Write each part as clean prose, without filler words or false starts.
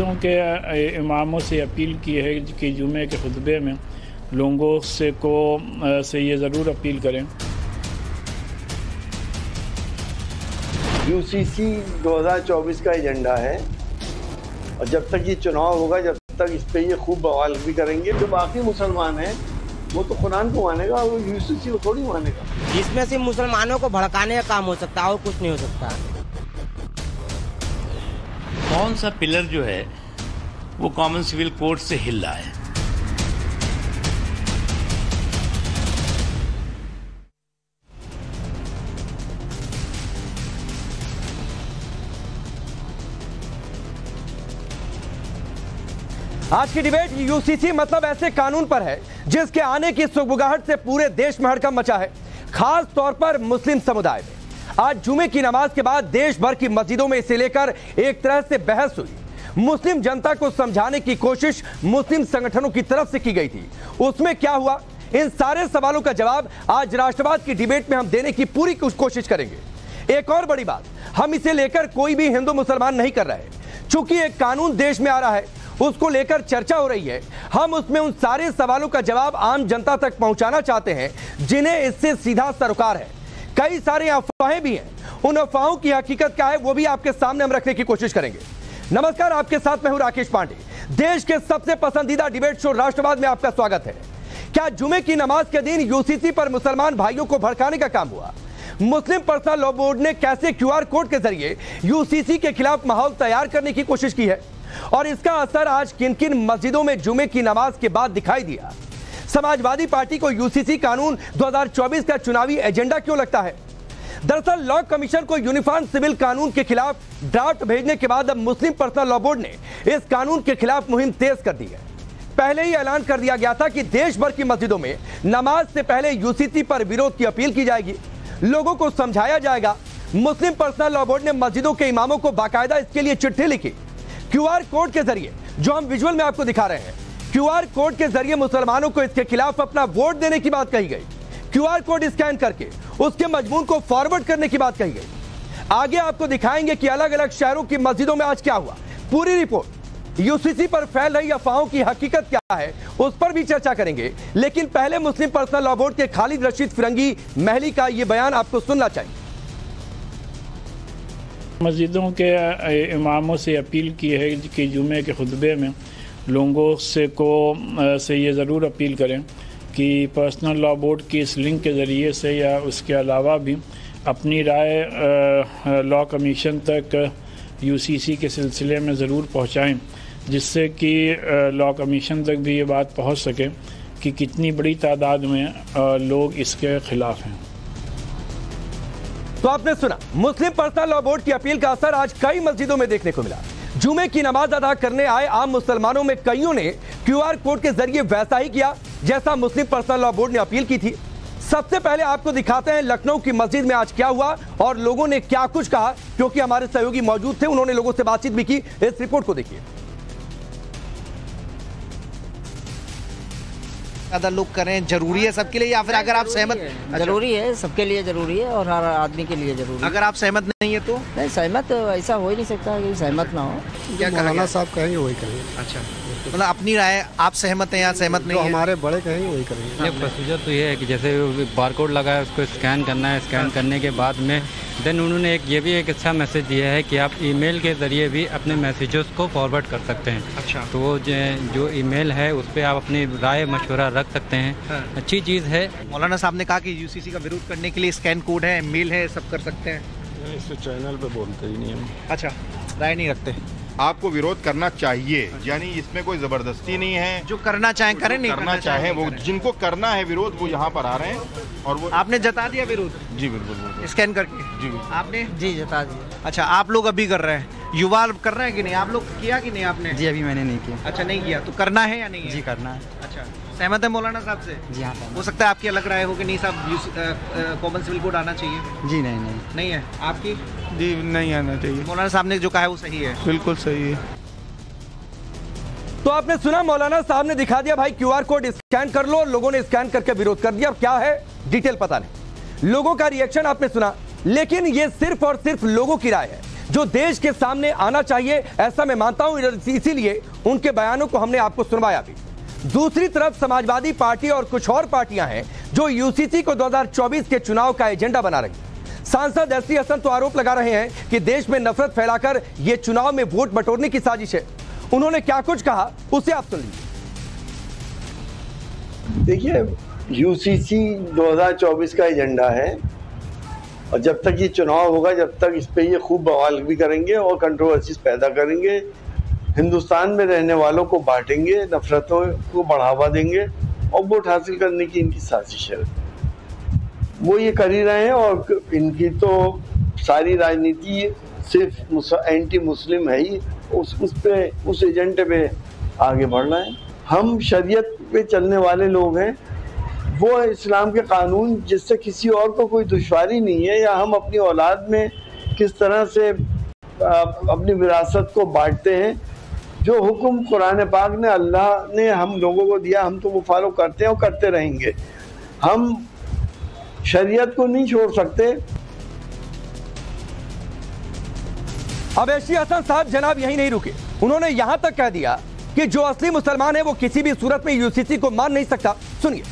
मस्जिदों के इमामों से अपील की है कि जुमे के खुतबे में लोगों से ये ज़रूर अपील करें। यूसीसी 2024 का एजेंडा है और जब तक ये चुनाव होगा जब तक इस पे ये खूब बवाल भी करेंगे। जो बाकी मुसलमान हैं वो तो कुरान को मानेगा, वो यूसीसी को थोड़ी मानेगा। इसमें से मुसलमानों को भड़काने का काम हो सकता है और कुछ नहीं हो सकता। कौन सा पिलर जो है वो कॉमन सिविल कोड से हिल रहा है? आज की डिबेट यूसीसी मतलब ऐसे कानून पर है जिसके आने की सुगबुगाहट से पूरे देश में हड़कंप मचा है, खास तौर पर मुस्लिम समुदाय में। आज जुमे की नमाज के बाद देश भर की मस्जिदों में इसे लेकर एक तरह से बहस हुई। मुस्लिम जनता को समझाने की कोशिश मुस्लिम संगठनों की तरफ से की गई थी। उसमें क्या हुआ, इन सारे सवालों का जवाब आज राष्ट्रवाद की डिबेट में हम देने की पूरी कोशिश करेंगे। एक और बड़ी बात, हम इसे लेकर कोई भी हिंदू मुसलमान नहीं कर रहे। चूंकि एक कानून देश में आ रहा है, उसको लेकर चर्चा हो रही है, हम उसमें उन सारे सवालों का जवाब आम जनता तक पहुंचाना चाहते हैं जिन्हें इससे सीधा सरोकार है। कई सारे अफवाहें भी हैं, उन अफवाहों की हकीकत क्या है वो भी आपके सामने हम रखने की कोशिश करेंगे। नमस्कार, आपके साथ मैं हूं राकेश पांडे। देश के सबसे पसंदीदा डिबेट शो राष्ट्रवाद में आपका स्वागत है। क्या जुमे की नमाज के दिन यूसीसी पर मुसलमान भाइयों को भड़काने का काम हुआ? मुस्लिम पर्सनल लॉ बोर्ड ने कैसे क्यूआर कोड के जरिए यूसीसी के खिलाफ माहौल तैयार करने की कोशिश की है और इसका असर आज किन किन मस्जिदों में जुमे की नमाज के बाद दिखाई दिया? समाजवादी पार्टी को यूसीसी कानून 2024 का चुनावी एजेंडा क्यों लगता है? दरअसल लॉ कमीशन को यूनिफॉर्म सिविल कानून के खिलाफ ड्राफ्ट भेजने के बाद अब मुस्लिम पर्सनल लॉ बोर्ड ने इस कानून के खिलाफ मुहिम तेज कर दी है। पहले ही ऐलान कर दिया गया था कि देश भर की मस्जिदों में नमाज से पहले यूसीसी पर विरोध की अपील की जाएगी, लोगों को समझाया जाएगा। मुस्लिम पर्सनल लॉ बोर्ड ने मस्जिदों के इमामों को बाकायदा इसके लिए चिट्ठी लिखी। क्यूआर कोड के जरिए, जो हम विजुअल में आपको दिखा रहे हैं, क्यूआर कोड के जरिए मुसलमानों को इसके खिलाफ अपना वोट देने की बात कही गई। क्यूआर कोड स्कैन करके उसके मजमून को फॉरवर्ड करने की बात कही गई। आगे आपको दिखाएंगे कि अलग अलग शहरों की मस्जिदों में आज क्या हुआ। पूरी रिपोर्ट, यूसीसी पर फैल रही अफवाहों की हकीकत क्या है, उस पर भी चर्चा करेंगे। लेकिन पहले मुस्लिम पर्सनल लॉ बोर्ड के खालिद रशीद फिरंगी महली का यह बयान आपको सुनना चाहिए। मस्जिदों के इमामों से अपील की है कि जुमे के खुतबे में लोगों से ये ज़रूर अपील करें कि पर्सनल लॉ बोर्ड की इस लिंक के ज़रिए से या उसके अलावा भी अपनी राय लॉ कमीशन तक यूसीसी के सिलसिले में ज़रूर पहुंचाएं, जिससे कि लॉ कमीशन तक भी ये बात पहुंच सके कि कितनी बड़ी तादाद में लोग इसके ख़िलाफ़ हैं। तो आपने सुना, मुस्लिम पर्सनल लॉ बोर्ड की अपील का असर आज कई मस्जिदों में देखने को मिला। जुमे की नमाज अदा करने आए आम मुसलमानों में कईयों ने क्यूआर कोड के जरिए वैसा ही किया जैसा मुस्लिम पर्सनल लॉ बोर्ड ने अपील की थी। सबसे पहले आपको दिखाते हैं लखनऊ की मस्जिद में आज क्या हुआ और लोगों ने क्या कुछ कहा, क्योंकि हमारे सहयोगी मौजूद थे, उन्होंने लोगों से बातचीत भी की। इस रिपोर्ट को देखिए। ज्यादा लोग करें जरूरी है सबके लिए, या फिर अगर आप सहमत? जरूरी है, सबके लिए जरूरी है और हर आदमी के लिए जरूरी है। अगर आप सहमत नहीं है तो? नहीं, सहमत ऐसा हो ही नहीं सकता कि सहमत ना हो। क्या मौलाना साहब कहेंगे वही करेंगे। अच्छा, मतलब अपनी राय, आप सहमत हैं या सहमत नहीं? हमारे बड़े कहेंगे वही करेंगे। प्रोसीजर तो ये है कि जैसे बारकोड लगा है उसको स्कैन करना है, स्कैन करने के बाद में देन उन्होंने ये भी एक अच्छा मैसेज दिया है कि आप ईमेल के ज़रिए भी अपने मैसेजेस को फॉरवर्ड कर सकते हैं। अच्छा, तो वो जो ईमेल है उस पर आप अपनी राय मशवरा रख सकते हैं। हाँ। अच्छी चीज़ है। मौलाना साहब ने कहा कि यूसीसी का विरोध करने के लिए स्कैन कोड है, मेल है, सब कर सकते हैं। इस चैनल पे बोलते ही नहीं हम। अच्छा, राय नहीं रखते। आपको विरोध करना चाहिए, यानी इसमें कोई जबरदस्ती नहीं है। जो करना चाहें करें, नहीं करना चाहे वो, जिनको करना है विरोध वो यहाँ पर आ रहे हैं और वो। आपने जता दिया विरोध? जी बिल्कुल, स्कैन करके। जी आपने? जी जता दिया। अच्छा, आप लोग अभी कर रहे हैं, युवा कर रहे हैं कि नहीं? आप लोग किया कि नहीं आपने? जी अभी मैंने नहीं किया। अच्छा, नहीं किया तो करना है या नहीं है? जी करना है। अच्छा, सहमत है मौलाना साहब से? जी हाँ। हो सकता है आपकी अलग राय हो कि नहीं साहब कॉमन सिविल कोड आना चाहिए? जी नहीं है। आपकी? जी नहीं आना चाहिए। मौलाना साहब ने जो कहा है वो सही है? बिल्कुल सही है। तो आपने सुना, मौलाना साहब ने दिखा दिया भाई क्यूआर कोड स्कैन कर लो, और लोगों ने स्कैन करके विरोध कर दिया। अब क्या है डिटेल पता नहीं, लोगों का रिएक्शन आपने सुना, लेकिन ये सिर्फ और सिर्फ लोगों की राय है। जो देश के सामने आना चाहिए, ऐसा मैं मानता हूं, इसीलिए उनके बयानों को हमने आपको सुनवाया भी। दूसरी तरफ समाजवादी पार्टी और कुछ और पार्टियां हैं जो यूसीसी को 2024 के चुनाव का एजेंडा बना रही हैं। सांसद एससी हसन तो आरोप लगा रहे हैं कि देश में नफरत फैलाकर यह चुनाव में वोट बटोरने की साजिश है। उन्होंने क्या कुछ कहा उसे आप सुन लीजिए। देखिए, यूसीसी 2024 का एजेंडा है और जब तक ये चुनाव होगा, जब तक इस पे ये खूब बवाल भी करेंगे और कंट्रोवर्सीज पैदा करेंगे, हिंदुस्तान में रहने वालों को बांटेंगे, नफरतों को बढ़ावा देंगे और वोट हासिल करने की इनकी साजिश है। वो ये कर ही रहे हैं और इनकी तो सारी राजनीति सिर्फ एंटी मुस्लिम है ही, उस एजेंडे पे आगे बढ़ना है। हम शरीयत पे चलने वाले लोग हैं, वो इस्लाम के कानून जिससे किसी और को कोई दुश्वारी नहीं है, या हम अपनी औलाद में किस तरह से अपनी विरासत को बांटते हैं, जो हुक्म कुरान पाक ने, अल्लाह ने हम लोगों को दिया, हम तो वो फॉलो करते हैं और करते रहेंगे। हम शरीयत को नहीं छोड़ सकते। अब एससी हसन साहब जनाब यही नहीं रुके, उन्होंने यहां तक कह दिया कि जो असली मुसलमान है वो किसी भी सूरत में यूसीसी को मान नहीं सकता। सुनिए।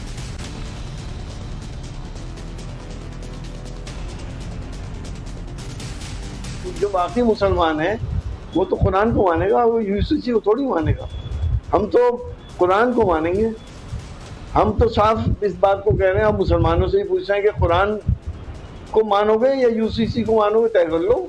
जो बाकी मुसलमान है वो तो कुरान को मानेगा, वो यूसीसी को थोड़ी मानेगा। हम तो कुरान को मानेंगे। हम तो साफ इस बात को कह रहे हैं, हम मुसलमानों से ही पूछ रहे हैं कि कुरान को मानोगे या यूसीसी को मानोगे, तय कर लो।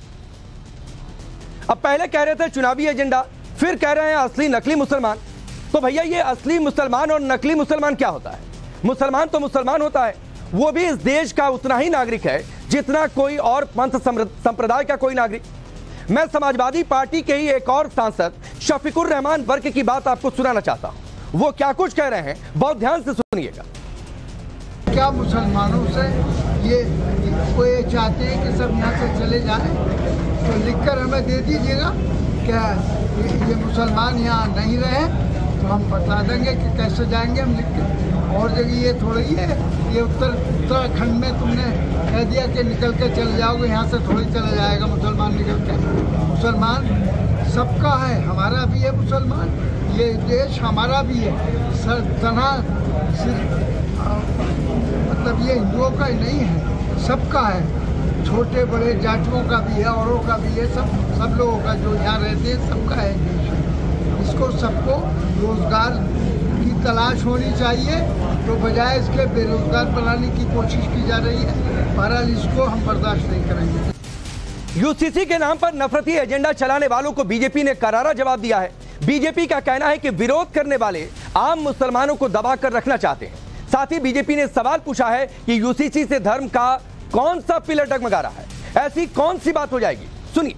अब पहले कह रहे थे चुनावी एजेंडा, फिर कह रहे हैं असली नकली मुसलमान। तो भैया ये असली मुसलमान और नकली मुसलमान क्या होता है? मुसलमान तो मुसलमान होता है, वो भी इस देश का उतना ही नागरिक है जितना कोई और पंथ संप्रदाय का कोई नागरिक। मैं समाजवादी पार्टी के ही एक और सांसद शफीकुर रहमान वर्क की बात आपको सुनाना चाहता हूं। वो क्या कुछ कह रहे हैं, बहुत ध्यान से सुनिएगा। क्या मुसलमानों से वो ये चाहते हैं कि सब यहाँ से चले जाएं, तो लिखकर हमें दे दीजिएगा। क्या ये मुसलमान यहाँ नहीं रहे तो हम बता देंगे कि कैसे जाएंगे हम लिख के। और जगह ये थोड़ी है, ये उत्तराखंड में तुमने कह दिया कि निकल के चले जाओगे, यहाँ से थोड़ी चला जाएगा मुसलमान निकल के। मुसलमान सबका है, हमारा भी है मुसलमान, ये देश हमारा भी है। मतलब ये हिंदुओं का ही नहीं है, सबका है, छोटे बड़े जातियों का भी है, औरों का भी है, सब लोगों का जो यहाँ रहते हैं सबका है देश। इसको सबको रोजगार की तलाश होनी चाहिए, तो बजाय इसके बेरोजगार बनाने की कोशिश की जा रही है। बहरहाल इसको हम बर्दाश्त नहीं करेंगे। यूसीसी के नाम पर नफरती एजेंडा चलाने वालों को बीजेपी ने करारा जवाब दिया है। बीजेपी का कहना है कि विरोध करने वाले आम मुसलमानों को दबा कर रखना चाहते हैं। साथ ही बीजेपी ने सवाल पूछा है कि यूसीसी से धर्म का कौन सा पिलर डगमगा रहा है, ऐसी कौन सी बात हो जाएगी? सुनिए।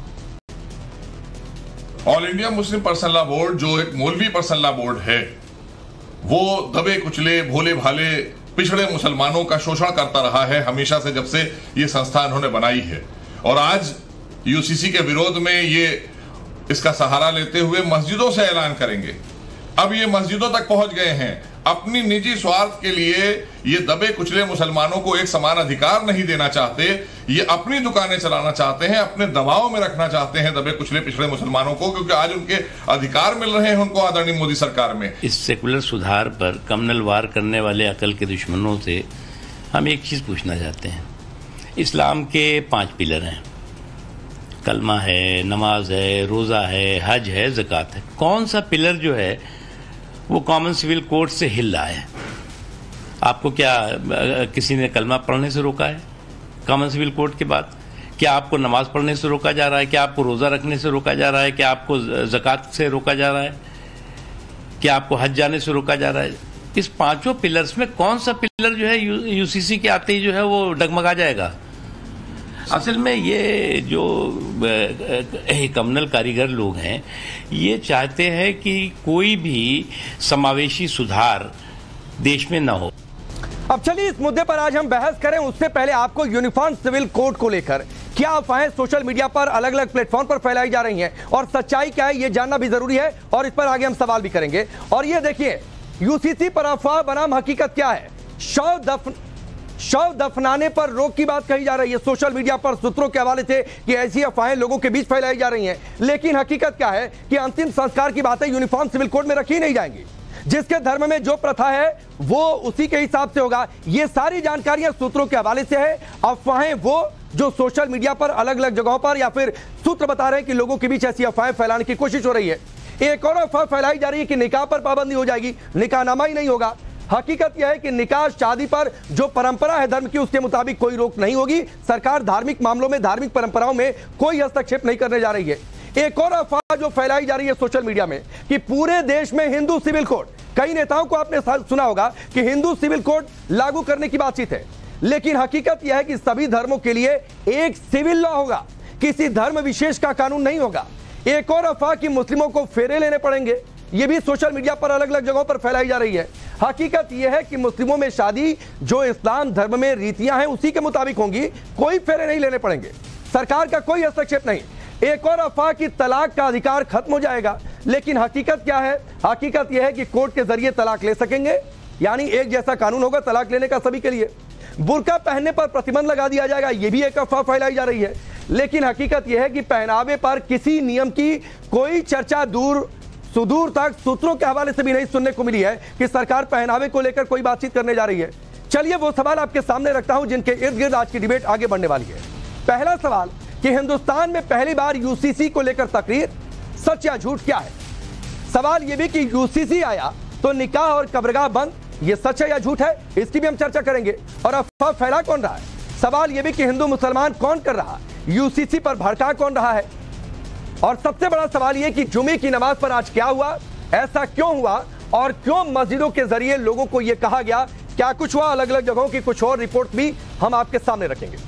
All India Muslim personal law board जो एक मौलवी पर्सनल लॉ बोर्ड है, वो दबे कुचले भोले भाले पिछड़े मुसलमानों का शोषण करता रहा है हमेशा से, जब से ये संस्था उन्होंने बनाई है। और आज यूसीसी के विरोध में ये इसका सहारा लेते हुए मस्जिदों से ऐलान करेंगे। अब ये मस्जिदों तक पहुंच गए हैं। अपनी निजी स्वार्थ के लिए ये दबे कुचले मुसलमानों को एक समान अधिकार नहीं देना चाहते। ये अपनी दुकानें चलाना चाहते हैं, अपने दबाव में रखना चाहते हैं दबे कुचले पिछड़े मुसलमानों को, क्योंकि आज उनके अधिकार मिल रहे हैं उनको आदरणीय मोदी सरकार में। इस सेकुलर सुधार पर कम्युनल वार करने वाले अकल के दुश्मनों से हम एक चीज पूछना चाहते हैं। इस्लाम के 5 पिलर हैं, कलमा है, नमाज है, रोज़ा है, हज है, ज़कात है। कौन सा पिलर जो है वो कॉमन सिविल कोड से हिल रहा है? आपको क्या किसी ने कलमा पढ़ने से रोका है कॉमन सिविल कोड के बाद? क्या आपको नमाज पढ़ने से रोका जा रहा है? क्या आपको रोज़ा रखने से रोका जा रहा है? क्या आपको ज़कात से रोका जा रहा है? क्या आपको हज जाने से रोका जा रहा है? इस 5 पिलर्स में कौन सा पिलर जो है यूसीसी के आते ही जो है वो डगमगा जाएगा? असल में ये जो कम्युनल कारीगर लोग हैं, ये चाहते हैं कि कोई भी समावेशी सुधार देश में न हो। अब चलिए इस मुद्दे पर आज हम बहस करें। उससे पहले आपको यूनिफॉर्म सिविल कोड को लेकर क्या अफवाहें सोशल मीडिया पर अलग अलग प्लेटफॉर्म पर फैलाई जा रही हैं और सच्चाई क्या है, ये जानना भी जरूरी है और इस पर आगे हम सवाल भी करेंगे। और ये देखिए, यूसीसी पर अफवाह बनाम हकीकत क्या है। शव दफन शव दफनाने पर रोक की बात कही जा रही है सोशल मीडिया पर सूत्रों के हवाले से कि ऐसी अफवाहें लोगों के बीच फैलाई जा रही हैं, लेकिन हकीकत क्या है कि अंतिम संस्कार की बातें यूनिफॉर्म सिविल कोड में रखी नहीं जाएंगी। जिसके धर्म में जो प्रथा है वो उसी के हिसाब से होगा। ये सारी जानकारियां सूत्रों के हवाले से है। अफवाहें वो जो सोशल मीडिया पर अलग अलग जगहों पर या फिर सूत्र बता रहे हैं कि लोगों के बीच ऐसी अफवाहें फैलाने की कोशिश हो रही है। एक और अफवाह फैलाई जा रही है कि निकाह पर पाबंदी हो जाएगी, निकाहनामा ही नहीं होगा। हकीकत यह है कि निकाह शादी पर जो परंपरा है धर्म की उसके मुताबिक कोई रोक नहीं होगी। सरकार धार्मिक मामलों में, धार्मिक परंपराओं में कोई हस्तक्षेप नहीं करने जा रही है। एक और अफवाह जो फैलाई जा रही है सोशल मीडिया में कि पूरे देश में हिंदू सिविल कोड, कई नेताओं को आपने सुना होगा कि हिंदू सिविल कोड लागू करने की बातचीत है, लेकिन हकीकत यह है कि सभी धर्मों के लिए एक सिविल लॉ होगा, किसी धर्म विशेष का कानून नहीं होगा। एक और अफवाह कि मुस्लिमों को फेरे लेने पड़ेंगे, यह भी सोशल मीडिया पर अलग अलग जगहों पर फैलाई जा रही है। हकीकत यह है कि मुस्लिमों में शादी जो इस्लाम धर्म में रीतियां हैं उसी के मुताबिक होंगी, कोई फेरे नहीं लेने पड़ेंगे, सरकार का कोई हस्तक्षेप नहीं। एक और अफवाह कि तलाक का अधिकार खत्म हो जाएगा, लेकिन हकीकत क्या है? हकीकत यह है कि कोर्ट के जरिए तलाक ले सकेंगे, यानी एक जैसा कानून होगा तलाक लेने का सभी के लिए। बुर्का पहनने पर प्रतिबंध लगा दिया जाएगा, यह भी एक अफवाह फैलाई जा रही है, लेकिन हकीकत यह है कि पहनावे पर किसी नियम की कोई चर्चा सुदूर तक सूत्रों के हवाले से भी नहीं सुनने को मिली है कि सरकार पहनावे को लेकर कोई बातचीत करने जा रही है। चलिए वो सवाल आपके सामने रखता हूं जिनके इर्द गिर्द आज की डिबेट आगे बढ़ने वाली है। पहला सवाल कि हिंदुस्तान में पहली बार यूसीसी को लेकर तकरीर, सच या झूठ क्या है? सवाल यह भी कि यूसीसी आया तो निकाह और कब्रगाह बंद, यह सच है या झूठ है, इसकी भी हम चर्चा करेंगे। और अफवाह फैला कौन रहा है? सवाल यह भी कि हिंदू मुसलमान कौन कर रहा, यूसीसी पर भड़का कौन रहा है? और सबसे बड़ा सवाल यह कि जुमे की नमाज पर आज क्या हुआ, ऐसा क्यों हुआ और क्यों मस्जिदों के जरिए लोगों को यह कहा गया, क्या कुछ हुआ, अलग अलग जगहों की कुछ और रिपोर्ट भी हम आपके सामने रखेंगे।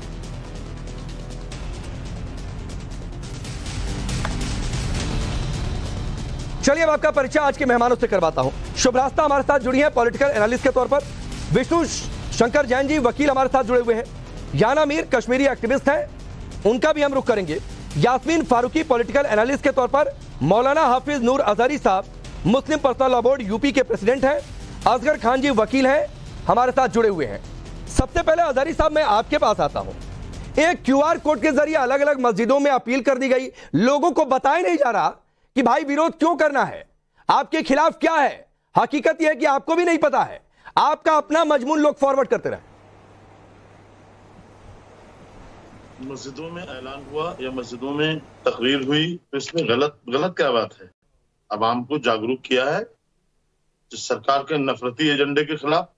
चलिए अब आपका परिचय आज के मेहमानों से करवाता हूं। शुभरास्ता हमारे साथ जुड़ी है पॉलिटिकल एनालिस्ट के तौर पर, विष्णु शंकर जैन जी वकील हमारे साथ जुड़े हुए हैं, याना मीर कश्मीरी एक्टिविस्ट हैं, उनका भी हम रुख करेंगे। यास्मीन फारूकी पॉलिटिकल एनालिस्ट के तौर पर, मौलाना हाफिज नूर अजहरी साहब Muslim personal law board UP के प्रेसिडेंट हैं, असगर खान जी वकील हैं, हमारे साथ जुड़े हुए हैं। सबसे पहले अजहरी साहब मैं आपके पास आता हूं। एक क्यूआर कोड के जरिए अलग अलग मस्जिदों में अपील कर दी गई, लोगों को बताया नहीं जा रहा कि भाई विरोध क्यों करना है, आपके खिलाफ क्या है। हकीकत यह है कि आपको भी नहीं पता है, आपका अपना मजमून लोग फॉरवर्ड करते रहे। मस्जिदों में ऐलान हुआ या मस्जिदों में तकरीर हुई तो इसमें गलत क्या बात है? अवाम को जागरूक किया है सरकार के नफरती एजेंडे के खिलाफ।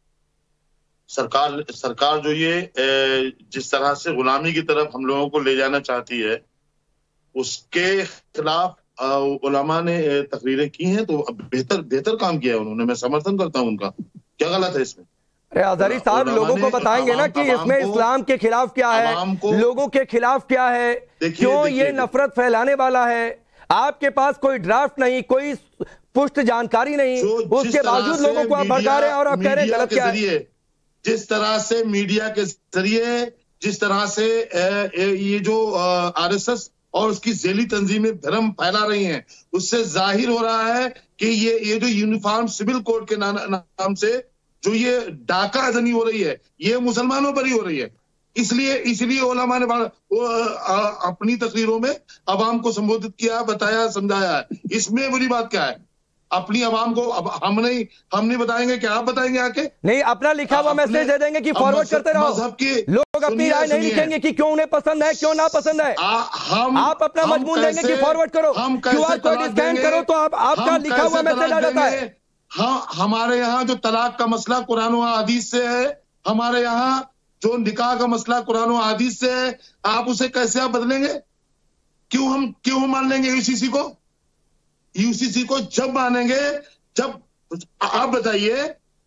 सरकार जो ये जिस तरह से गुलामी की तरफ हम लोगों को ले जाना चाहती है उसके खिलाफ उलमा ने तकरीरें की हैं, तो बेहतर काम किया है उन्होंने, मैं समर्थन करता हूं उनका। क्या गलत है इसमें? अरे अजहरी साहब लोगों को बताएंगे ना कि इसमें इस्लाम के खिलाफ क्या है, लोगों के खिलाफ क्या है, क्यों ये नफरत फैलाने वाला है। आपके पास कोई ड्राफ्ट नहीं, कोई पुष्ट जानकारी नहीं, उसके बावजूद लोगों को आप भड़का रहे हैं और आप कह रहे हैं गलत क्या है। जिस तरह से मीडिया के जरिए, जिस तरह से ये जो आरएसएस और उसकी झेली तंजीमें भ्रम फैला रही हैं, उससे जाहिर हो रहा है कि ये जो यूनिफॉर्म सिविल कोड के नाम से जो ये डाका धनी हो रही है ये मुसलमानों पर ही हो रही है। इसलिए उलमा ने अपनी तकरीरों में अवाम को संबोधित किया, बताया, समझाया है। इसमें बुरी बात क्या है? अपनी अवाम को अब हम नहीं बताएंगे, क्या आप बताएंगे आके? नहीं, अपना लिखा हुआ मैसेज दे देंगे कि फॉरवर्ड करते रहो। लोग अपनी राय नहीं लिखेंगे कि क्यों उन्हें पसंद है, क्यों ना पसंद है। आप अपना मजमून देंगे कि फॉरवर्ड करो, क्यूआर कोड स्कैन करो तो आपका लिखा हुआ मैसेज आ जाता है। हाँ, हमारे यहाँ जो तलाक का मसला कुरान और हदीस से है, हमारे यहाँ जो निकाह का मसला कुरान और हदीस से है, आप उसे कैसे आप बदलेंगे? क्यों मान लेंगे यूसीसी को जब मानेंगे जब आप बताइए,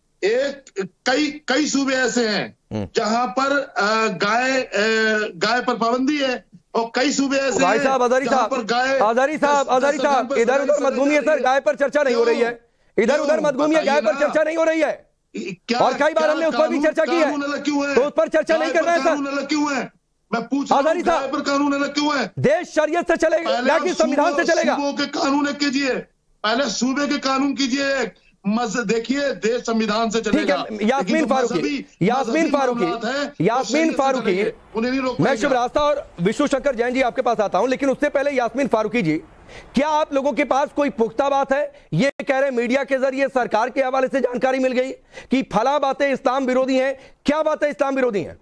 कई सूबे ऐसे हैं जहां पर गाय पर पाबंदी है और कई सूबे ऐसे भाई साहब अजहरी साहब इधर उधर मत घूमिए सर, गाय पर चर्चा नहीं हो रही है। इधर उधर मत घूमिए, गाय पर चर्चा नहीं हो रही है। और कई बार हमने उस पर भी चर्चा की है, तो उस पर चर्चा नहीं कर रहे हैं सर। क्यों है? मैं पूछ रहा हूं, गाय पर कानून अलग क्यों है? देश शरीयत से चलेगा या कि संविधान से चलेगा? सूबों के कानून कीजिए, पहले सूबे के कानून कीजिए, देखिए देश संविधान से चलेगा। यास्मीन फारूकी, मैं शुभ रास्ता और विष्णु शंकर जैन जी आपके पास आता हूं, लेकिन उससे पहले यास्मीन फारूकी जी, क्या आप लोगों के पास कोई पुख्ता बात है? ये कह रहे मीडिया के जरिए सरकार के हवाले से जानकारी मिल गई कि फला बातें इस्लाम विरोधी हैं, क्या बातें इस्लाम विरोधी हैं?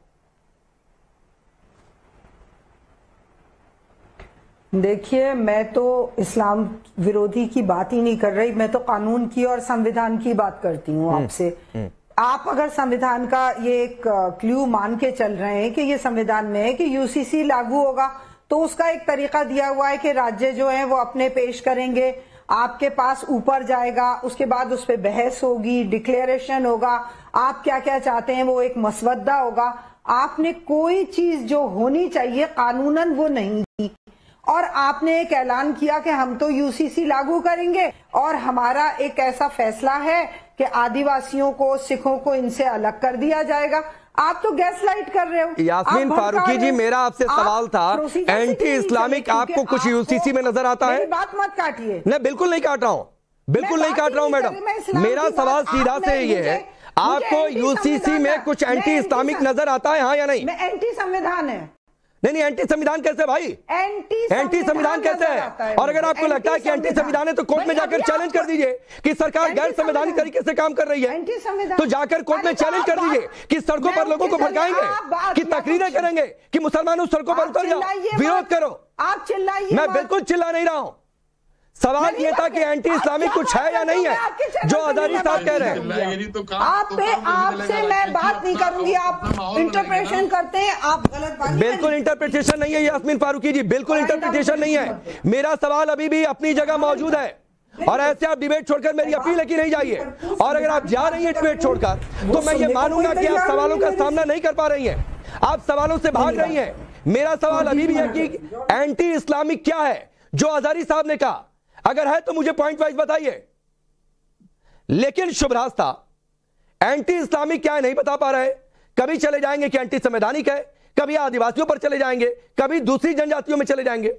देखिए, मैं तो इस्लाम विरोधी की बात ही नहीं कर रही, मैं तो कानून की और संविधान की बात करती हूँ आपसे। आप अगर संविधान का ये एक क्लू मान के चल रहे हैं कि ये संविधान में है कि यूसीसी लागू होगा, तो उसका एक तरीका दिया हुआ है कि राज्य जो है वो अपने पेश करेंगे, आपके पास ऊपर जाएगा, उसके बाद उस पर बहस होगी, डिक्लेरेशन होगा, आप क्या क्या चाहते हैं वो एक मसवदा होगा। आपने कोई चीज जो होनी चाहिए कानूनन वो नहीं की, और आपने एक ऐलान किया कि हम तो यूसीसी लागू करेंगे और हमारा एक ऐसा फैसला है कि आदिवासियों को, सिखों को इनसे अलग कर दिया जाएगा। आप तो गैस लाइट कर रहे हो। यास्मीन फारूकी जी, मेरा आपसे सवाल था, एंटी इस्लामिक आपको कुछ यूसीसी में नजर आता है? बात मत काटिए। नहीं, बिल्कुल नहीं काट रहा हूं, बिल्कुल नहीं काट रहा हूं मैडम। मेरा सवाल सीधा से ये है, आपको यूसीसी में कुछ एंटी इस्लामिक नजर आता है, हाँ या नहीं? एंटी संविधान है। नहीं, एंटी संविधान कैसे भाई? एंटी संविधान कैसे है? और अगर आपको लगता है कि एंटी संविधान है तो कोर्ट में जाकर चैलेंज कर दीजिए कि सरकार गैर संवैधानिक तरीके से काम कर रही है, तो जाकर कोर्ट में चैलेंज कर दीजिए कि सड़कों पर लोगों को भड़काएंगे, कि तकरीरें करेंगे, कि मुसलमानों सड़कों पर उतर जाओ, विरोध करो। आप चिल्लाइए। मैं बिल्कुल चिल्ला नहीं रहा हूं। सवाल ये था कि एंटी इस्लामिक कुछ है या नहीं है, जो अजारी साहब कह रहे हैं। आपसे मैं बात नहीं करूंगी, आप इंटरप्रिटेशन करते हैं, आप गलत बात। बिल्कुल इंटरप्रिटेशन नहीं है यास्मीन फारूकी जी, बिल्कुल इंटरप्रिटेशन नहीं है। मेरा सवाल अभी भी अपनी जगह मौजूद है, और ऐसे आप डिबेट छोड़कर, मेरी अपील है कि नहीं जाइए, और अगर आप जा रही हैं डिबेट छोड़कर तो मैं ये मानूंगा कि आप सवालों का सामना नहीं कर पा रही हैं, आप सवालों से भाग रही हैं। मेरा सवाल अभी भी है कि एंटी इस्लामिक क्या है जो अजारी साहब ने कहा, अगर है तो मुझे पॉइंट वाइज बताइए। लेकिन शुभ रास्ता एंटी इस्लामिक क्या है नहीं बता पा रहे। कभी चले जाएंगे कि एंटी संवैधानिक है, कभी आदिवासियों पर चले जाएंगे, कभी दूसरी जनजातियों में चले जाएंगे।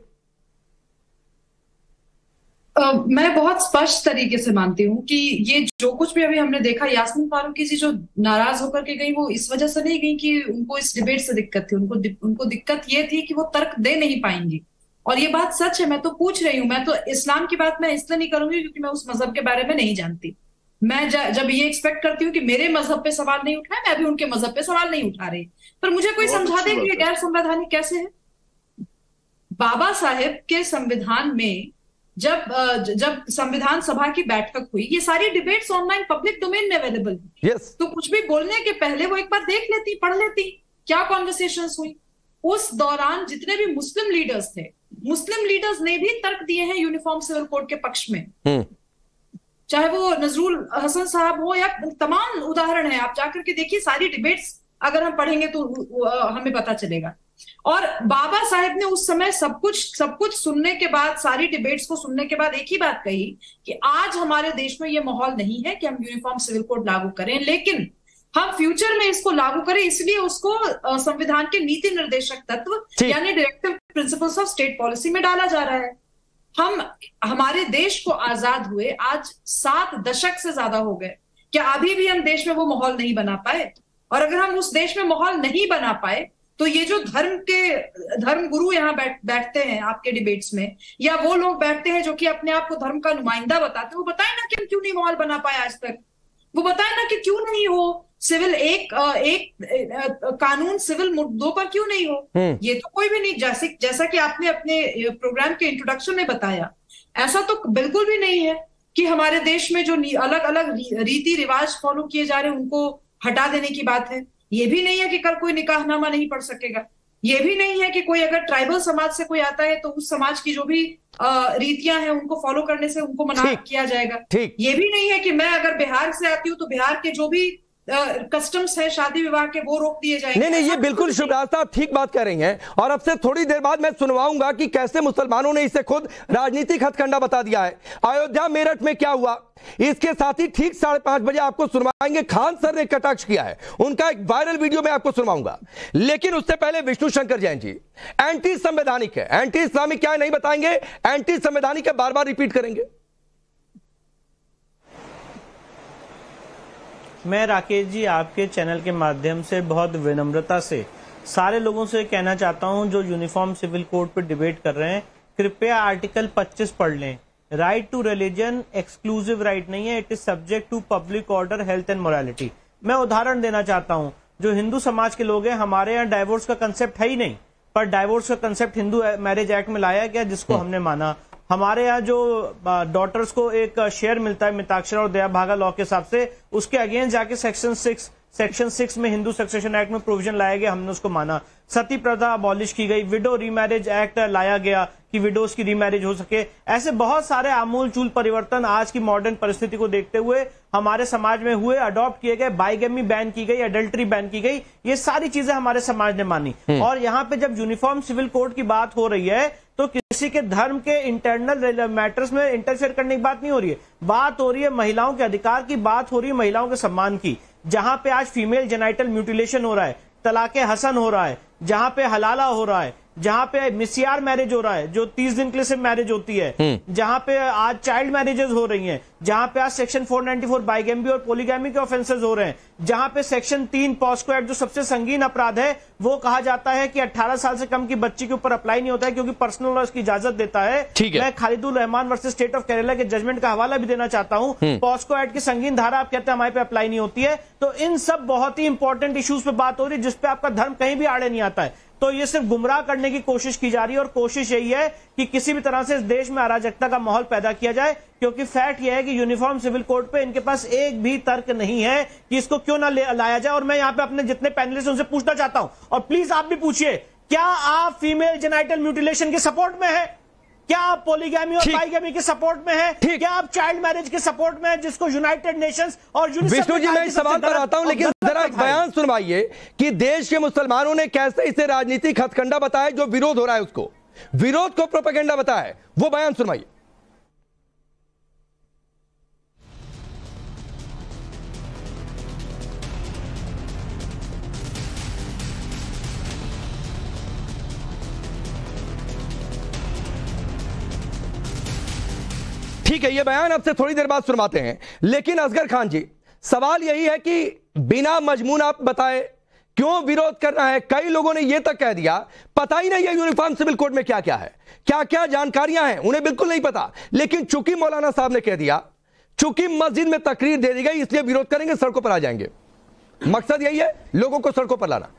मैं बहुत स्पष्ट तरीके से मानती हूं कि ये जो कुछ भी अभी हमने देखा, यास्मीन फारूकी जी जो नाराज होकर के गई वो इस वजह से नहीं गई कि उनको इस डिबेट से दिक्कत थी, उनको दिक्कत ये थी कि वो तर्क दे नहीं पाएंगी। और ये बात सच है, मैं तो पूछ रही हूँ, मैं तो इस्लाम की बात मैं इसलिए नहीं करूंगी क्योंकि मैं उस मजहब के बारे में नहीं जानती। मैं जब ये एक्सपेक्ट करती हूँ कि मेरे मजहब पे सवाल नहीं उठाए, मैं भी उनके मजहब पे सवाल नहीं उठा रही, पर मुझे कोई समझा दे कि ये गैर संवैधानिक कैसे है। बाबा साहेब के संविधान में जब संविधान सभा की बैठक हुई, ये सारी डिबेट्स ऑनलाइन पब्लिक डोमेन में अवेलेबल है। तो कुछ भी बोलने के पहले वो एक बार देख लेती, पढ़ लेती क्या कॉन्वर्सेशंस हुई। उस दौरान जितने भी मुस्लिम लीडर्स थे, मुस्लिम लीडर्स ने भी तर्क दिए हैं यूनिफॉर्म सिविल कोड के पक्ष में, चाहे वो नजरुल हसन साहब हो या तमाम उदाहरण है। आप जाकर के देखिए, सारी डिबेट्स अगर हम पढ़ेंगे तो हमें पता चलेगा। और बाबा साहेब ने उस समय सब कुछ सुनने के बाद, सारी डिबेट्स को सुनने के बाद एक ही बात कही कि आज हमारे देश में ये माहौल नहीं है कि हम यूनिफॉर्म सिविल कोड लागू करें, लेकिन हम फ्यूचर में इसको लागू करें, इसलिए उसको संविधान के नीति निर्देशक तत्व यानी directive principles of state policy में डाला जा रहा है। हमारे देश को आजाद हुए आज 7 दशक से ज्यादा हो गए, क्या अभी भी हम देश में वो माहौल नहीं बना पाए? और अगर हम उस देश में माहौल नहीं बना पाए तो ये जो धर्म गुरु यहाँ बैठते हैं आपके डिबेट्स में, या वो लोग बैठते हैं जो कि अपने आप को धर्म का नुमाइंदा बताते हैं, वो बताए ना कि हम क्यों नहीं माहौल बना पाए आज तक। वो बताए ना कि क्यों नहीं हो सिविल एक कानून सिविल मुद्दों पर क्यों नहीं हो। ये तो कोई भी नहीं, जैसा कि आपने अपने प्रोग्राम के इंट्रोडक्शन में बताया, ऐसा तो बिल्कुल भी नहीं है कि हमारे देश में जो अलग अलग रीति रिवाज फॉलो किए जा रहे हैं उनको हटा देने की बात है। ये भी नहीं है कि कल कोई निकाहनामा नहीं पढ़ सकेगा। ये भी नहीं है कि कोई अगर ट्राइबल समाज से कोई आता है तो उस समाज की जो भी रीतियां हैं उनको फॉलो करने से उनको मना किया जाएगा। ये भी नहीं है कि मैं अगर बिहार से आती हूँ तो बिहार के जो भी कस्टम्स है शादी विवाह के वो रोक दिए जाएंगे। नहीं, ये बिल्कुल शुभ रास्ता, आप ठीक बात कर रही हैं। और अब से थोड़ी देर बाद मैं सुनवाऊंगा कि कैसे मुसलमानों ने इसे खुद राजनीतिक हथकंडा बता दिया है। अयोध्या मेरठ में क्या हुआ, इसके साथ ही ठीक 5:30 बजे आपको सुनवाएंगे। खान सर ने कटाक्ष किया है, उनका एक वायरल वीडियो मैं आपको सुनवाऊंगा। लेकिन उससे पहले विष्णु शंकर जैन जी, एंटी संवैधानिक है, एंटी इस्लामिक क्या है नहीं बताएंगे, एंटी संवैधानिक है बार बार रिपीट करेंगे। मैं राकेश जी आपके चैनल के माध्यम से बहुत विनम्रता से सारे लोगों से कहना चाहता हूं जो यूनिफॉर्म सिविल कोड पर डिबेट कर रहे हैं, कृपया आर्टिकल 25 पढ़ लें। Right to religion exclusive right नहीं है, it is subject to public order, health and morality. मैं उदाहरण देना चाहता हूं, जो हिंदू समाज के लोग हैं, हमारे यहाँ डाइवोर्स का कंसेप्ट है ही नहीं, पर डाइवोर्स का कंसेप्ट हिंदू मैरिज एक्ट में लाया गया जिसको हमने माना। हमारे यहाँ जो डॉटर्स को एक शेयर मिलता है मिताक्षरा और दया भागा लॉ के हिसाब से, उसके अगेंस्ट जाके सेक्शन 6 में हिंदू सक्सेशन एक्ट में प्रोविजन लाया गया, हमने उसको माना। सती प्रथा अबॉलिश की गई, विडो रीमैरिज एक्ट लाया गया कि विडोज की रीमैरिज हो सके। ऐसे बहुत सारे आमूल चूल परिवर्तन आज की मॉडर्न परिस्थिति को देखते हुए हमारे समाज में हुए, अडॉप्ट किए गए। बाइगेमी बैन की गई, एडल्ट्री बैन की गई, ये सारी चीजें हमारे समाज ने मानी। और यहाँ पे जब यूनिफॉर्म सिविल कोड की बात हो रही है तो किसी के धर्म के इंटरनल मैटर्स में इंटरफेयर करने की बात नहीं हो रही है, बात हो रही है महिलाओं के अधिकार की, बात हो रही है महिलाओं के सम्मान की। जहां पे आज फीमेल जेनाइटल म्यूटिलेशन हो रहा है, तलाके हसन हो रहा है, जहां पे हलाला हो रहा है, जहां पे मिसियार मैरिज हो रहा है जो 30 दिन के लिए सिर्फ मैरिज होती है, जहां पे आज चाइल्ड मैरिजेस हो रही हैं, जहां पे आज सेक्शन 494 बाइगेमी और पोलीगैमी के ऑफेंसेस हो रहे हैं, जहां पे सेक्शन 3 पॉस्को एक्ट जो सबसे संगीन अपराध है वो कहा जाता है कि 18 साल से कम की बच्ची के ऊपर अप्लाई नहीं होता है क्योंकि पर्सनल लॉ इसकी इजाजत देता है। मैं Khalidur Rahman versus state of Kerala के जजमेंट का हवाला भी देना चाहता हूं। पॉस्को एक्ट की संगीन धारा आप कहते हैं हमारे पे अप्लाई नहीं होती है। तो इन सब बहुत ही इंपॉर्टेंट इश्यूज पे बात हो रही है जिसपे आपका धर्म कहीं भी आड़े नहीं आता है। तो ये सिर्फ गुमराह करने की कोशिश की जा रही है और कोशिश यही है कि किसी भी तरह से इस देश में अराजकता का माहौल पैदा किया जाए, क्योंकि फैक्ट यह है कि यूनिफॉर्म सिविल कोड पे इनके पास एक भी तर्क नहीं है कि इसको क्यों ना लाया जाए। और मैं यहाँ पे अपने जितने पैनलिस्ट उनसे पूछना चाहता हूं, और प्लीज आप भी पूछिए, क्या आप फीमेल जेनाइटल म्यूटिलेशन के सपोर्ट में है? क्या आप पॉलीगैमी और बाइगेमी के सपोर्ट में है? क्या आप चाइल्ड मैरिज के सपोर्ट में है जिसको यूनाइटेड नेशंस और विष्णु जी मैं इस सवाल पर आता हूं, लेकिन जरा एक बयान सुनवाइए कि देश के मुसलमानों ने कैसे इसे राजनीतिक हथकंडा बताया, जो विरोध हो रहा है उसको विरोध को प्रोपेगेंडा बताया है, वो बयान सुनवाइए। ठीक है, ये बयान आपसे थोड़ी देर बाद सुनवाते हैं। लेकिन असगर खान जी, सवाल यही है कि बिना मजमून आप बताए क्यों विरोध करना है? कई लोगों ने यह तक कह दिया पता ही नहीं है यूनिफॉर्म सिविल कोड में क्या क्या है, क्या क्या जानकारियां हैं, उन्हें बिल्कुल नहीं पता। लेकिन चूंकि मौलाना साहब ने कह दिया, चूंकि मस्जिद में तकरीर दे दी गई, इसलिए विरोध करेंगे, सड़कों पर आ जाएंगे। मकसद यही है, लोगों को सड़कों पर लाना।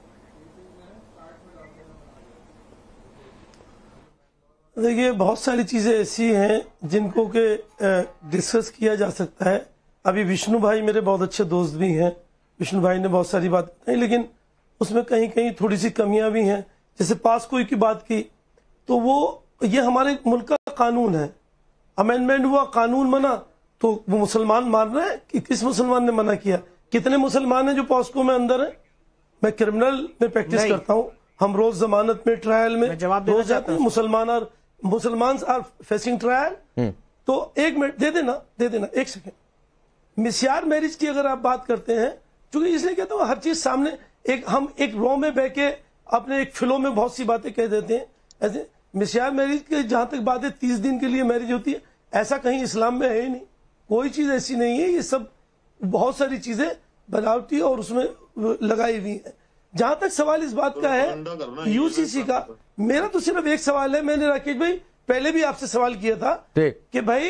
देखिए, बहुत सारी चीज़ें ऐसी हैं जिनको के डिस्कस किया जा सकता है। अभी विष्णु भाई मेरे बहुत अच्छे दोस्त भी हैं, विष्णु भाई ने बहुत सारी बात बताई, लेकिन उसमें कहीं कहीं थोड़ी सी कमियां भी हैं। जैसे पासकोई की बात की, तो वो ये हमारे मुल्क का कानून है, अमेंडमेंट हुआ, कानून बना, तो वो मुसलमान मान रहे हैं कि किस मुसलमान ने मना किया? कितने मुसलमान हैं जो पॉस्को में अंदर है? मैं क्रिमिनल में प्रैक्टिस करता हूँ, हम रोज जमानत में, ट्रायल में रोज जाते हैं। मुसलमान आर फेसिंग ट्रायल। तो एक मिनट दे देना एक सेकेंड। मिसियार मैरिज की अगर आप बात करते हैं, क्योंकि इसलिए कहता हूँ हर चीज सामने, हम एक रो में बह के अपने एक फिलो में बहुत सी बातें कह देते हैं। ऐसे मिसियार मैरिज के जहां तक बात है 30 दिन के लिए मैरिज होती है, ऐसा कहीं इस्लाम में है ही नहीं, कोई चीज ऐसी नहीं है। ये सब बहुत सारी चीजें बनावटी और उसमें लगाई हुई है। जहां तक सवाल इस बात का है यूसीसी का, मेरा तो सिर्फ एक सवाल है। मैंने राकेश भाई पहले भी आपसे सवाल किया था कि भाई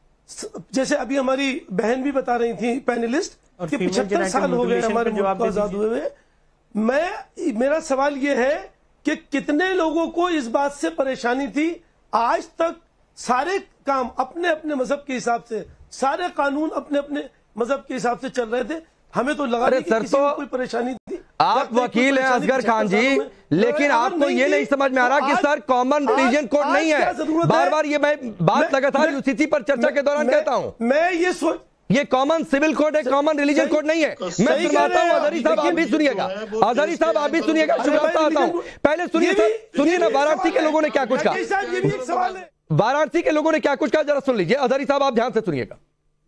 जैसे अभी हमारी बहन भी बता रही थी पैनलिस्ट कि 75 साल हो गए हमारे मुल्क को आजाद हुए हुए। मेरा सवाल ये है कि कितने लोगों को इस बात से परेशानी थी? आज तक सारे काम अपने अपने मजहब के हिसाब से, सारे कानून अपने अपने मजहब के हिसाब से चल रहे थे। हमें तो लगा कि किसी को कोई परेशानी थी। आप वकील हैं असगर खान जी, लेकिन आपको ये नहीं समझ में आ रहा कि सर कॉमन रिलीजन कोड नहीं है। बार बार ये मैं बात लगातार यूसीसी पर चर्चा के दौरान कहता हूं, मैं ये कॉमन सिविल कोड है, कॉमन रिलीजन कोड नहीं है। मैं सुनाता हूं, अजहरी साहब आप भी सुनिएगा, अजहरी साहब आप भी सुनिएगा, शुरुआत आता हूं। पहले सुनिए ना, वाराणसी के लोगों ने क्या कुछ कहा, वाराणसी के लोगों ने क्या कुछ कहा, जरा सुन लीजिए। अजहरी साहब आप ध्यान से सुनिएगा।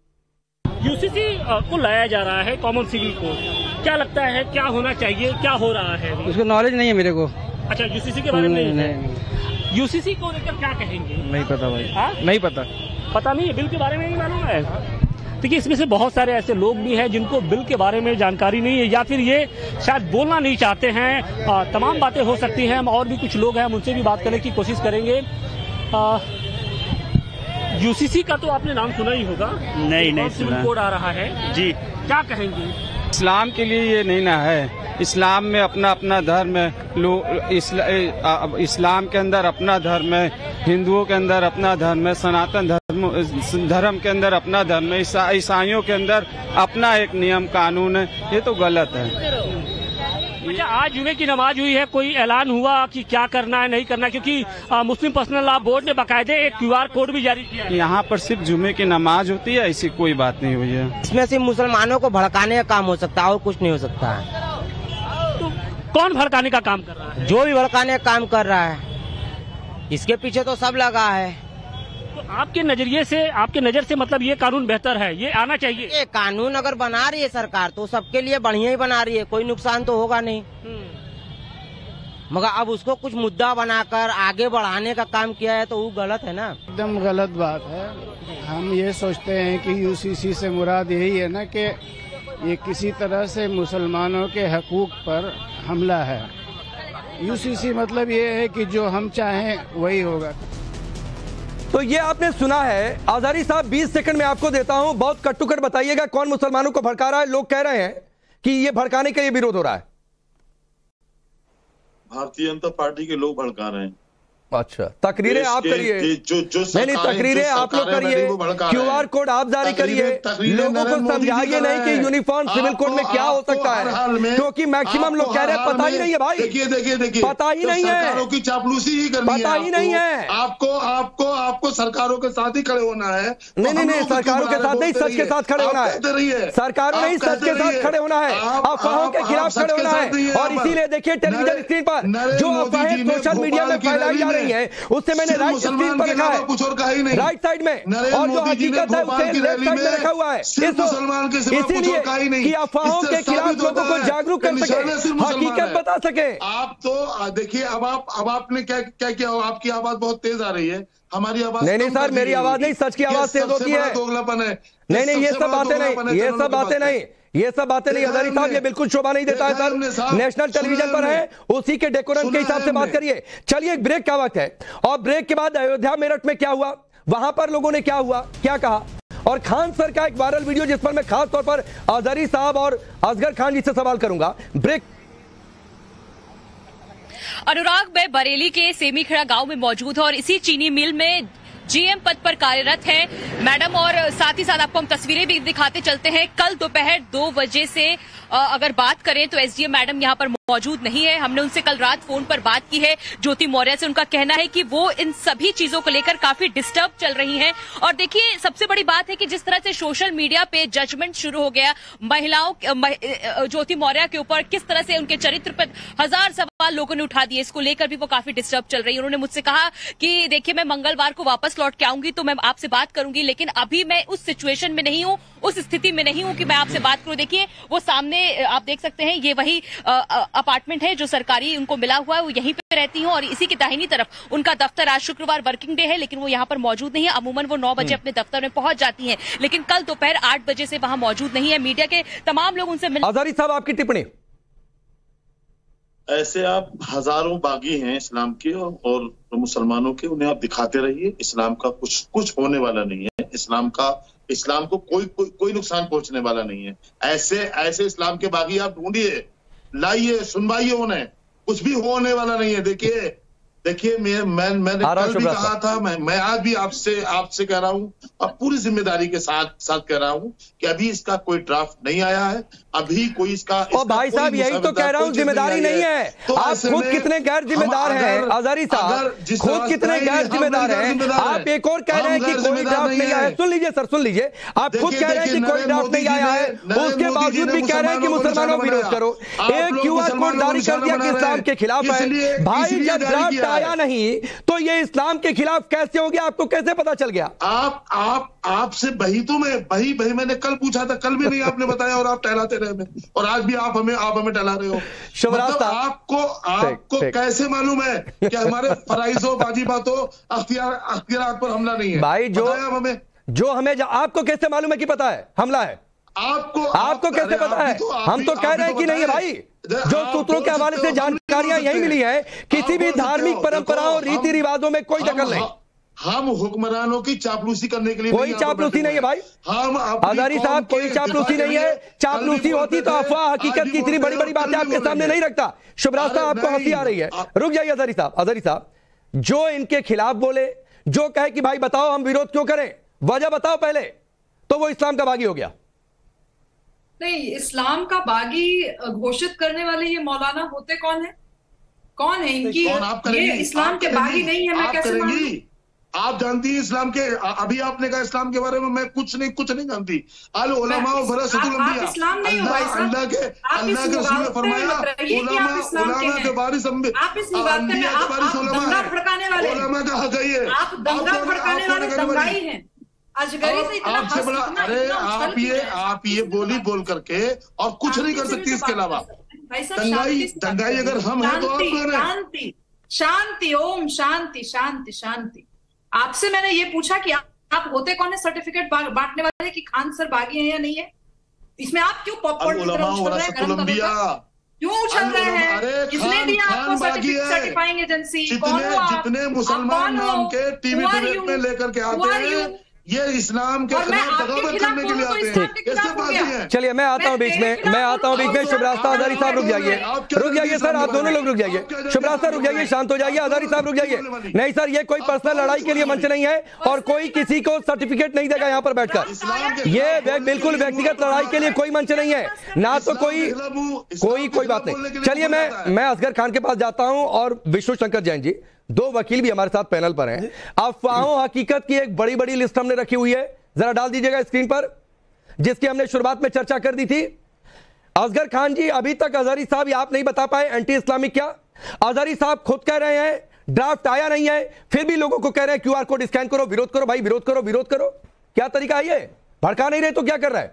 यूसीसी को लाया जा रहा है कॉमन सिविल कोड, क्या लगता है क्या होना चाहिए, क्या हो रहा है? उसको नॉलेज नहीं है मेरे को। अच्छा, यूसीसी के बारे में नहीं। यूसीसी को लेकर क्या कहेंगे? नहीं पता भाई, नहीं पता नहीं है, बिल के बारे में नहीं मालूम है। देखिए इसमें से बहुत सारे ऐसे लोग भी हैं जिनको बिल के बारे में जानकारी नहीं है या फिर ये शायद बोलना नहीं चाहते हैं। तमाम बातें हो सकती हैं। हम और भी कुछ लोग हैं, हम उनसे भी बात करने की कोशिश करेंगे। यूसीसी का तो आपने नाम सुना ही होगा। नहीं सुना। कोड आ रहा है जी, क्या कहेंगे? इस्लाम के लिए ये नहीं ना है। इस्लाम में अपना अपना धर्म है, लोग इस्लाम के अंदर अपना धर्म है, हिंदुओं के अंदर अपना धर्म है, सनातन धर्म के अंदर अपना धर्म है, ईसाइयों के अंदर अपना एक नियम कानून है। ये तो गलत है। अच्छा, आज जुमे की नमाज हुई है, कोई ऐलान हुआ कि क्या करना है नहीं करना है? क्योंकि मुस्लिम पर्सनल लॉ बोर्ड ने बाकायदे एक QR कोड भी जारी किया है। यहाँ पर सिर्फ जुमे की नमाज होती है, ऐसी कोई बात नहीं हुई है। इसमें सिर्फ मुसलमानों को भड़काने का काम हो सकता है और कुछ नहीं हो सकता है। तो कौन भड़काने का काम कर रहा है? जो भी भड़काने का काम कर रहा है, इसके पीछे तो सब लगा है। तो आपके नजरिए से, आपके नजर से मतलब ये कानून बेहतर है, ये आना चाहिए? ये कानून अगर बना रही है सरकार तो सबके लिए बढ़िया ही बना रही है, कोई नुकसान तो होगा नहीं। मगर अब उसको कुछ मुद्दा बनाकर आगे बढ़ाने का काम किया है तो वो गलत है ना। एकदम गलत बात है। हम ये सोचते हैं कि यूसीसी से मुराद यही है ना कि ये किसी तरह से मुसलमानों के हकूक पर हमला है। यूसीसी मतलब ये है कि जो हम चाहें वही होगा। तो ये आपने सुना है। आजारी साहब 20 सेकंड में आपको देता हूं, बहुत कट टू कट बताइएगा कौन मुसलमानों को भड़का रहा है। लोग कह रहे हैं कि ये भड़काने के लिए विरोध हो रहा है। भारतीय जनता पार्टी के लोग भड़का रहे हैं। अच्छा, तकरीरें आप करिए। नहीं, तकरीरें आप लोग करिए, QR कोड आप जारी करिए, लोगों को समझाइए नहीं कि यूनिफॉर्म सिविल कोड में क्या हो सकता है, क्योंकि मैक्सिमम लोग कह रहे हैं पता ही नहीं है भाई। देखिए पता ही नहीं है, सरकारों की चापलूसी ही करनी है, पता ही नहीं है। आपको सरकारों के साथ ही खड़े होना है। नहीं, सरकारों के साथ नहीं, सच के साथ खड़े होना है। सरकारों नहीं, सच के साथ खड़े होना है, अफवाहों के खिलाफ खड़े होना है। और इसीलिए देखिए टेलीविजन स्क्रीन पर जो अफवाहें सोशल मीडिया में फैलाई जा रही है उससे मैंने राइट स्क्रीन पर रखा है, कुछ और कहा ही नहीं, राइट साइड में, और जो हकीकत है उसे लेफ्ट साइड में रखा हुआ है। इसीलिए कि अफवाहों के खिलाफ लोगों को जागरूक कर सके, हकीकत बता सके। आप तो देखिए अब आपने क्या किया, आपकी आवाज बहुत तेज आ रही है, हमारी आवाज नहीं सर, मेरी आवाज नहीं, सच की आवाज तेज होती है। दोगलापन है। नहीं, ये सब बातें नहीं, ये सब बातें नहीं, ये सब बातें नहीं। हजारी साहब ये बिल्कुल शोभा नहीं देता है सर। नेशनल टेलीविजन पर है, उसी के डेकोरम के हिसाब से बात करिए। चलिए, एक ब्रेक का वक्त है, और ब्रेक के बाद अयोध्या मेरठ में क्या हुआ, वहां पर लोगों ने क्या हुआ, क्या कहा, और खान सर का एक वायरल वीडियो जिस पर मैं खास तौर पर हजारी साहब और असगर खान जी से सवाल करूंगा। ब्रेक। अनुराग, मैं बरेली के सेमीखेड़ा गांव में मौजूद हूं और इसी चीनी मिल में GM पद पर कार्यरत है मैडम, और साथ ही साथ आपको हम तस्वीरें भी दिखाते चलते हैं। कल दोपहर 2 बजे से अगर बात करें तो SDM मैडम यहां पर मौजूद नहीं है। हमने उनसे कल रात फोन पर बात की है, ज्योति मौर्य से। उनका कहना है कि वो इन सभी चीजों को लेकर काफी डिस्टर्ब चल रही हैं। और देखिए, सबसे बड़ी बात है कि जिस तरह से सोशल मीडिया पे जजमेंट शुरू हो गया महिलाओं, ज्योति मौर्य के ऊपर, किस तरह से उनके चरित्र पर हजार सवाल लोगों ने उठा दिए, इसको लेकर भी वो काफी डिस्टर्ब चल रही है। उन्होंने मुझसे कहा कि देखिए, मैं मंगलवार को वापस लौट के आऊंगी तो मैं आपसे बात करूंगी, लेकिन अभी मैं उस सिचुएशन में नहीं हूं, उस स्थिति में नहीं हूं कि मैं आपसे बात करूं। देखिए, वो सामने आप देख सकते हैं, ये वही अपार्टमेंट है जो सरकारी उनको मिला हुआ है, वो यहीं पे रहती हूं, और इसी की दाहिनी तरफ उनका दफ्तर। आज शुक्रवार वर्किंग डे है, लेकिन वो यहाँ पर मौजूद नहीं है। अमूमन वो 9 बजे अपने दफ्तर में पहुंच जाती हैं, लेकिन कल दोपहर 8 बजे से वहां मौजूद नहीं है। मीडिया के तमाम लोग उनसे मिल। हजारी साहब, आपकी टिप्पणी। ऐसे आप हजारों बागी हैं इस्लाम के और मुसलमानों के, उन्हें आप दिखाते रहिए। इस्लाम का कुछ होने वाला नहीं है। इस्लाम को कोई नुकसान पहुंचने वाला नहीं है। ऐसे इस्लाम के बागी आप ढूंढिए, लाइए, सुनवाइए उन्हें, कुछ भी होने वाला नहीं है। देखिए मैंने कल भी कहा था, मैं आज भी आपसे कह रहा हूँ, और पूरी जिम्मेदारी के साथ कह रहा हूँ कि अभी इसका कोई ड्राफ्ट नहीं आया है, अभी कोई इसका भाई साहब, यही तो कह रहा हूँ, जिम्मेदारी नहीं है। तो आप खुद कितने गैर जिम्मेदार हैं हजारी साहब, खुद कितने गैर जिम्मेदार हैं। आप एक और कह रहे हैं कि कोई ड्राफ्ट नहीं आया है। सुन लीजिए सर, सुन लीजिए, आप खुद कह रहे हैं कि कोई ड्राफ्ट नहीं आया है, उसके बावजूद भी कह रहे हैं कि मुसलमानों विरोध करो। एक QR कोड जारी कर दिया कि इस्लाम के खिलाफ है। भाई, जब ड्राफ्ट आया नहीं तो ये इस्लाम के खिलाफ कैसे हो गया, आपको कैसे पता चल गया? आपसे वही मैंने कल पूछा था, कल भी नहीं आपने बताया, और आप टहलाते रहे में, और आज भी आप हमें टहला रहे हो। मतलब आपको कैसे मालूम है कि हमारे फराइजों, वाजिबातों, अख्तियारात पर हमला नहीं है? भाई, जो जो हमें आपको कैसे मालूम है कि पता है हमला है? आपको कैसे पता है? हम तो कह रहे हैं कि नहीं है भाई। जो सूत्रों के हवाले से जानकारियां यही मिली है, किसी भी धार्मिक परंपराओं रीति रिवाजों में कोई दखल नहीं। हम हुक्मरानों की चापलूसी करने के लिए कोई चापलूसी नहीं है भाई। हजारी साहब, कोई चापलूसी नहीं है। चापलूसी होती तो अफवाह हकीकत की इतनी बड़ी बड़ी बातें आपके सामने नहीं रखता। शुभराज साहब, आपको हंसी आ रही है, रुक जाइए हजारी साहब। हजारी साहब, जो इनके खिलाफ बोले, जो कहे कि भाई बताओ हम विरोध क्यों करें, वजह बताओ पहले, तो वो इस्लाम का बागी हो गया। नहीं, इस्लाम का बागी घोषित करने वाले ये मौलाना होते कौन है? कौन है इनकी? ये इस्लाम के बागी नहीं है, मैं कैसे मानूं? आप जानती हैं इस्लाम के, अभी आपने कहा इस्लाम के बारे में मैं कुछ नहीं जानती। अल उलमा वरसतुल अंबिया, इस्लाम नहीं हो भाई साहब। अल्लाह के रसूल ने फरमाया उलमा के बारिश आप इस बात में आप दंगा भड़काने वाले, उलमा का हक है ये। आप दंगा भड़काने वाले दंगाई हैं। अजगरी से इतना आपसे बड़ा, अरे आप ये बोल करके और कुछ नहीं कर सकती इसके अलावा। दंगाई अगर हम हैं तो आप शांति, ओम शांति शांति शांति। आपसे मैंने ये पूछा कि आप होते कौन है सर्टिफिकेट बांटने वाले, कि खान सर बागी हैं या नहीं है? इसमें आप क्यों पॉपकॉर्न की तरह उछल रहे हैं? क्यों उछल रहे हैं? किसने दिया आपको सर्टिफाइंग एजेंसी? जितने मुसलमान नाम के टीवी डिबेट में लेकर के आते हैं, ये इस्लाम के खिलाफ बगावत करने के लिए आते हैं। कैसे बात है? चलिए मैं आता हूं बीच में, शुभराज हजारी साहब रुक जाइए सर, आप दोनों लोग रुक जाइए। शुभराज साहब रुक जाइए, शांत हो जाइए। हजारी साहब रुक जाइए। नहीं सर, ये कोई पर्सनल लड़ाई के लिए मंच नहीं है और कोई किसी को सर्टिफिकेट नहीं देगा यहाँ पर बैठकर। ये बिल्कुल व्यक्तिगत लड़ाई के लिए कोई मंच नहीं है, ना तो कोई बात नहीं। चलिए मैं असगर खान के पास जाता हूं और विष्णु शंकर जैन जी, दो वकील भी हमारे साथ पैनल पर हैं। अफवाहों हकीकत की एक बड़ी बड़ी लिस्ट हमने रखी हुई है, जरा डाल दीजिएगा स्क्रीन पर, जिसकी हमने शुरुआत में चर्चा कर दी थी। असगर खान जी, अभी तक हजारी साहब आप नहीं बता पाए एंटी इस्लामिक क्या। हजारी साहब खुद कह रहे हैं ड्राफ्ट आया नहीं है, फिर भी लोगों को कह रहे हैं क्यूआर कोड स्कैन करो, विरोध करो भाई, विरोध करो। क्या तरीका है ये? भड़का नहीं रहे तो क्या कर रहा है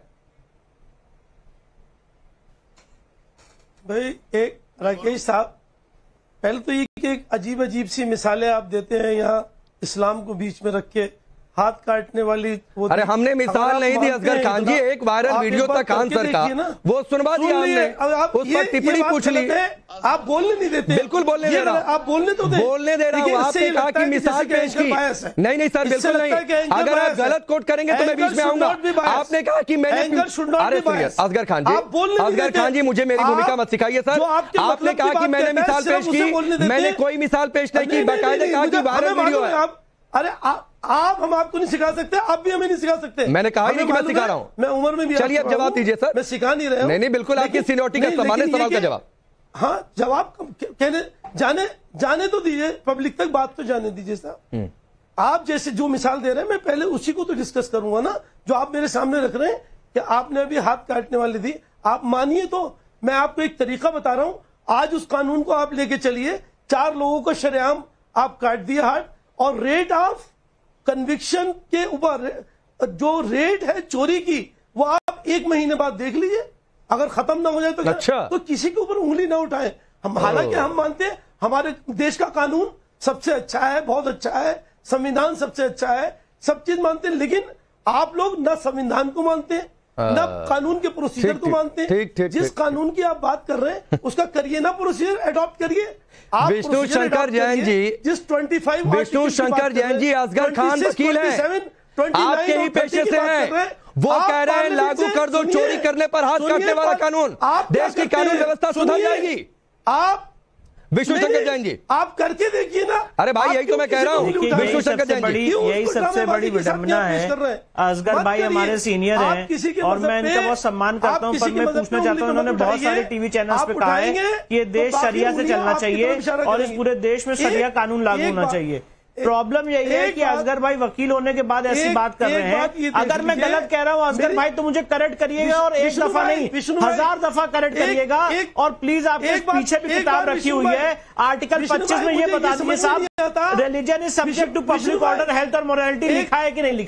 भाई? एक राकेश साहब, पहले तो ये कि एक अजीब सी मिसालें आप देते हैं यहाँ इस्लाम को बीच में रख के, हाथ काटने वाली। अरे हमने मिसाल नहीं दी असगर खान जी, एक वायरल वीडियो था खान सर का, वो सुनवा दिया हमने, उस पर टिप्पणी पूछ ली। आप बोलने नहीं देते। बिल्कुल बोलने दे रहा हूँ, आप बोलने तो दे। बोलने दे रहा हूँ। आपने कहा कि मिसाल पेश की, नहीं सर बिल्कुल नहीं। अगर आप गलत कोट करेंगे तो मैं बीच में आऊंगा। आपने कहा कि मैंने, अरे सुनिए असगर खान जी मुझे मेरी भूमिका मत सिखाइए सर। आपने कहा कि मैंने मिसाल पेश की, मैंने कोई मिसाल पेश नहीं की, बाकायदा कहा कि वायरल वीडियो है। अरे हम आपको नहीं सिखा सकते, आप भी हमें नहीं सिखा सकते। मैंने कहा ही नहीं कि मैं सिखा रहा हूँ, मैं उम्र में भी। चलिए अब जवाब दीजिए सर। मैं सिखा नहीं रहा हूँ। नहीं बिल्कुल आपकी सीनियरिटी का सामान्य सवाल का जवाब। हाँ, जवाब कहने जाने तो दीजिए, पब्लिक तक बात तो जाने दीजिए साहब। आप जैसे जो मिसाल दे रहे हैं, मैं पहले उसी को तो डिस्कस करूंगा ना, जो आप मेरे सामने रख रहे हैं कि आपने अभी हाथ काटने वाली दी। आप मानिए तो मैं आपको एक तरीका बता रहा हूं। आज उस कानून को आप लेके चलिए, 4 लोगों को शरेआम आप काट दिए हाथ, और रेट ऑफ कन्विक्शन के ऊपर जो रेट है चोरी की, वो आप 1 महीने बाद देख लीजिए। अगर खत्म ना हो जाए तो अच्छा, तो किसी के ऊपर उंगली ना उठाएं। हम हालांकि हम मानते हैं हमारे देश का कानून सबसे अच्छा है, बहुत अच्छा है, संविधान सबसे अच्छा है, सब चीज मानते हैं, लेकिन आप लोग न संविधान को मानते हैं, न कानून के प्रोसीजर को मानते हैं। जिस कानून की आप बात कर रहे हैं उसका करिए ना, प्रोसीजर अडॉप्ट करिए। विष्णु शंकर जैन जी, जिस 25 विष्णु शंकर जैन जी, असगर खान वकील हैं, आपके ही पेशे से हैं, वो कह रहे हैं लागू कर दो चोरी करने पर हाथ काटने वाला कानून, देश की कानून व्यवस्था सुधर जाएगी। आप विष्णु शंकर जैन जी आप करके देखिए ना। अरे भाई यही तो मैं कह रहा हूँ, विष्णु शंकर जैन जी, यही सबसे बड़ी विडंबना है। असगर भाई हमारे सीनियर हैं और मैं इनका बहुत सम्मान करता हूँ, पर मैं पूछना चाहता हूँ, इन्होंने बहुत सारे टीवी चैनल्स पे कहा है कि ये देश शरिया से चलना चाहिए और इस पूरे देश में शरिया कानून लागू होना चाहिए। प्रॉब्लम यही है कि असगर भाई वकील होने के बाद ऐसी बात कर रहे हैं। अगर मैं गलत कह रहा हूं असगर भाई तो मुझे करेक्ट करिएगा, और एक दफा नहीं 1000 दफा करेक्ट करिएगा। और प्लीज आपके पीछे भी किताब रखी हुई है, आर्टिकल 25 में ये बता दीजिए साहब, religion is subject to public order, health और मोरालिटी लिखा है कि नहीं लिखा है?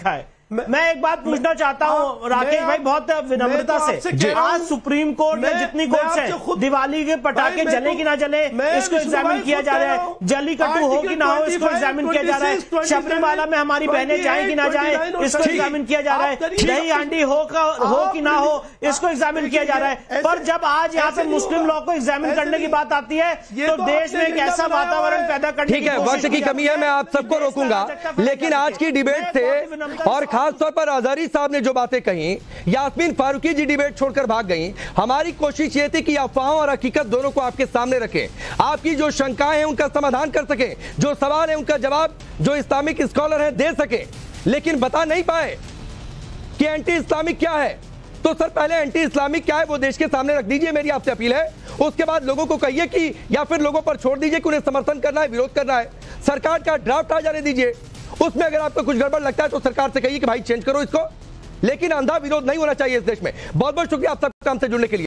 मैं एक बात पूछना चाहता हूँ राकेश भाई बहुत विनम्रता से, आज सुप्रीम कोर्ट में जितनी कोर्ट है दिवाली के पटाखे जले कि ना जले इसको एग्जामिन किया जा रहा है, जल्लीकट्टू हो कि ना हो इसको एग्जामिन किया जा रहा है, शबरीमाला में हमारी बहनें जाए कि ना जाए इसको एग्जामिन किया जा रहा है, दही हांडी हो कि ना हो इसको एग्जामिन किया जा रहा है। पर जब आज यहाँ पे मुस्लिम लॉ को एग्जामिन करने की बात आती है तो देश में एक ऐसा वातावरण पैदा करने ठीक है, वक्त की कमी है, मैं आप सबको रोकूंगा, लेकिन आज की डिबेट से और खासतौर पर अजहरी साहब ने जो बातें कही, यास्मीन फारूकी जी डिबेट छोड़कर भाग गई। हमारी कोशिश ये थी कि अफवाहों और हकीकत दोनों को आपके सामने रखें, आपकी जो शंकाएं हैं उनका समाधान कर सके, जो सवाल है उनका जवाब जो इस्लामिक स्कॉलर हैं दे सके, लेकिन बता नहीं पाए कि एंटी इस्लामिक क्या है। तो सर पहले एंटी इस्लामिक क्या है वो देश के सामने रख दीजिए, मेरी आपसे अपील है। उसके बाद लोगों को कहिए कि या फिर लोगों पर छोड़ दीजिए कि उन्हें समर्थन करना है, विरोध करना है। सरकार का ड्राफ्ट आ जाने दीजिए, उसमें अगर आपको कुछ गड़बड़ लगता है तो सरकार से कहिए कि भाई चेंज करो इसको, लेकिन अंधा विरोध नहीं होना चाहिए इस देश में। बहुत बहुत शुक्रिया आप सबका हमसे जुड़ने के लिए।